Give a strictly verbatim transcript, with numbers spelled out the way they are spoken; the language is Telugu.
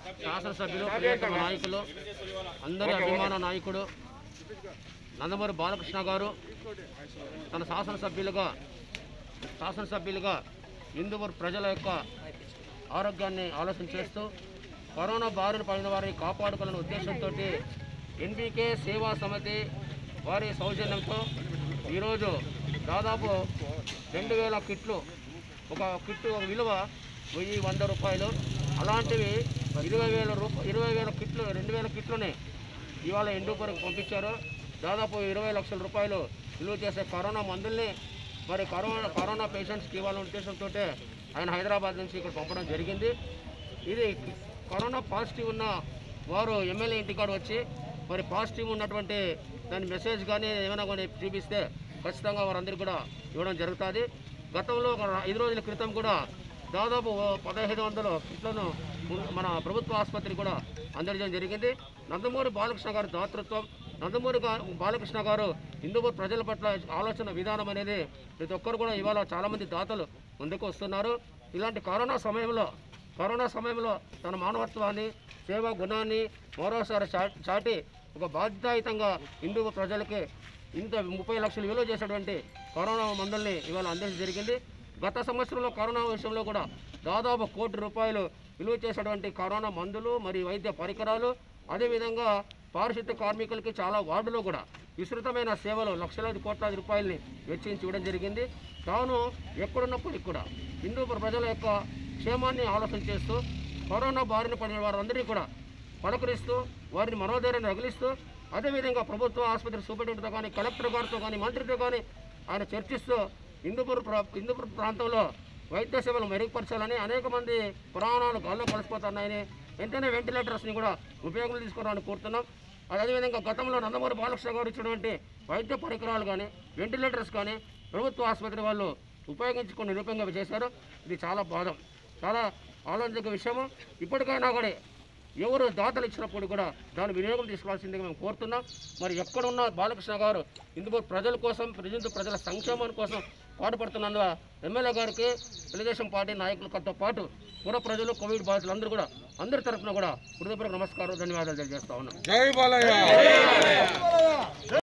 శాసనసభ్యులు ప్రియతమ నాయకులు అందరి అభిమాన నాయకుడు నందమూరి బాలకృష్ణ గారు తన శాసనసభ్యులుగా శాసనసభ్యులుగా హిందూపూర్ ప్రజల యొక్క ఆరోగ్యాన్ని ఆలోచన చేస్తూ కరోనా బారిన పడిన వారిని కాపాడుకోవాలనే ఉద్దేశంతో ఎన్బీకే సేవా సమితి వారి సౌజన్యంతో ఈరోజు దాదాపు రెండు వేల కిట్లు ఒక కిట్టు ఒక విలువ వెయ్యి వంద రూపాయలు అలాంటివి ఇరవై వేల రూప ఇరవై వేల కిట్లు రెండు వేల కిట్లునే ఇవాళ హిందూపూర్కి పంపించారు. దాదాపు ఇరవై లక్షల రూపాయలు విలువ చేసే కరోనా మందుల్ని మరి కరోనా కరోనా పేషెంట్స్కి ఇవ్వాలనే ఉద్దేశంతో ఆయన హైదరాబాద్ నుంచి ఇక్కడ పంపడం జరిగింది. ఇది కరోనా పాజిటివ్ ఉన్న వారు ఎమ్మెల్యే ఇంటికాడ వచ్చి మరి పాజిటివ్ ఉన్నటువంటి దాని మెసేజ్ కానీ ఏమైనా కానీ చూపిస్తే ఖచ్చితంగా వారందరికీ కూడా ఇవ్వడం జరుగుతుంది. గతంలో ఒక ఐదు రోజుల క్రితం కూడా దాదాపు పదహైదు వందల కిట్లను మన ప్రభుత్వ ఆసుపత్రి కూడా అందజేయడం జరిగింది. నందమూరి బాలకృష్ణ గారి దాతృత్వం, నందమూరి బాలకృష్ణ గారు హిందూపూర్ ప్రజల పట్ల ఆలోచన విధానం అనేది ప్రతి ఒక్కరు కూడా ఇవాళ చాలామంది దాతలు ముందుకు వస్తున్నారు. ఇలాంటి కరోనా సమయంలో కరోనా సమయంలో తన మానవత్వాన్ని సేవా గుణాన్ని మరోసారి చాటి ఒక బాధ్యతాయుతంగా హిందూ ప్రజలకి ఇంత ముప్పై లక్షలు విలువ చేసేటువంటి కరోనా మందుల్ని ఇవాళ అందించడం జరిగింది. గత సంవత్సరంలో కరోనా విషయంలో కూడా దాదాపు కోటి రూపాయలు విలువ చేసేటువంటి కరోనా మందులు మరియు వైద్య పరికరాలు, అదేవిధంగా పారిశుద్ధ్య కార్మికులకి చాలా వార్డులో కూడా విస్తృతమైన సేవలు లక్షలాది కోట్లాది రూపాయలని వెచ్చించి ఇవ్వడం జరిగింది. తాను ఎక్కడున్నప్పటికీ కూడా హిందూ ప్రజల యొక్క క్షేమాన్ని ఆలోచన చేస్తూ కరోనా బారిన పడిన వారందరినీ కూడా పలకరిస్తూ వారిని మనోధైర్యాన్ని రగిలిస్తూ అదేవిధంగా ప్రభుత్వ ఆసుపత్రి సూపరింటెండెంట్తో కానీ కలెక్టర్ గారితో కానీ మంత్రితో కానీ ఆయన చర్చిస్తూ హిందూపూర్ హిందూపూర్ ప్రాంతంలో వైద్య సేవలు మెరుగుపరచాలని అనేక మంది ప్రాణాలు గాల్లో కలిసిపోతున్నాయని వెంటనే వెంటిలేటర్స్ని కూడా ఉపయోగం తీసుకోవాలని కోరుతున్నాం. అదేవిధంగా గతంలో నందమూరి బాలకృష్ణ గారు ఇచ్చినటువంటి వైద్య పరికరాలు కానీ వెంటిలేటర్స్ కానీ ప్రభుత్వ ఆసుపత్రి వాళ్ళు ఉపయోగించుకొని నిరూపంగా చేశారు. ఇది చాలా బాధ, చాలా ఆలోచించే విషయము. ఇప్పటికైనా కూడా ఎవరు దాతలు ఇచ్చినప్పుడు కూడా దాని వినియోగం తీసుకోవాల్సిందిగా మేము కోరుతున్నాం. మరి ఎక్కడున్న బాలకృష్ణ గారు హిందూపూర్ ప్రజల కోసం ప్రజలు ప్రజల సంక్షేమం కోసం పాటుపడుతున్నందున ఎమ్మెల్యే గారికి తెలుగుదేశం పార్టీ నాయకులతో పాటు పుర ప్రజలు కోవిడ్ బాధితులు అందరూ కూడా అందరి తరఫున కూడా హృదయపూర్వక నమస్కారం ధన్యవాదాలు తెలియజేస్తా ఉన్నాం. జై బాలయ్య.